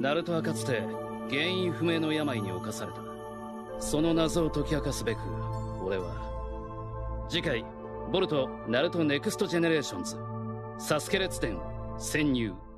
ナルトはかつて原因不明の病に侵された。その謎を解き明かすべく俺は次回ボルトナルトネクストジェネレーションズサスケ列伝潜入